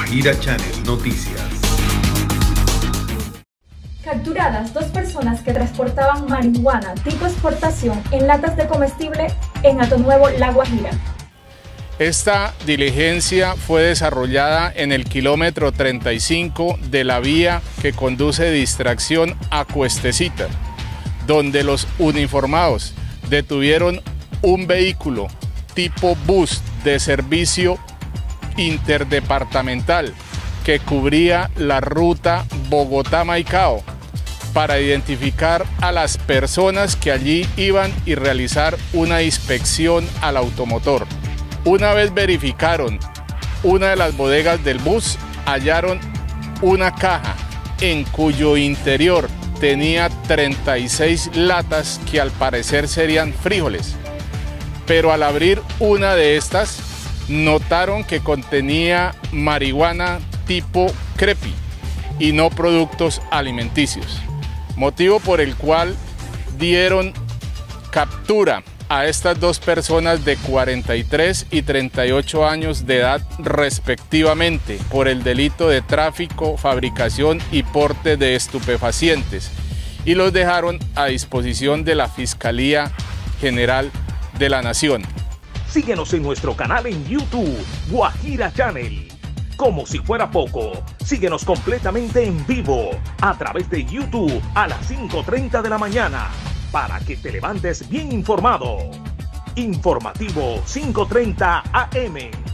Guajira Channel Noticias. Capturadas 2 personas que transportaban marihuana tipo exportación en latas de comestible en Atonuevo, La Guajira. Esta diligencia fue desarrollada en el kilómetro 35 de la vía que conduce de Distracción a Cuestecita, donde los uniformados detuvieron un vehículo tipo bus de servicio interdepartamental que cubría la ruta Bogotá-Maicao para identificar a las personas que allí iban y realizar una inspección al automotor. Una vez verificaron una de las bodegas del bus, hallaron una caja en cuyo interior tenía 36 latas que al parecer serían frijoles. Pero al abrir una de estas, notaron que contenía marihuana tipo crepi y no productos alimenticios, motivo por el cual dieron captura a estas 2 personas de 43 y 38 años de edad respectivamente por el delito de tráfico, fabricación y porte de estupefacientes y los dejaron a disposición de la Fiscalía General de la Nación. Síguenos en nuestro canal en YouTube, Guajira Channel. Como si fuera poco, síguenos completamente en vivo a través de YouTube a las 5:30 de la mañana para que te levantes bien informado. Informativo 5:30 AM.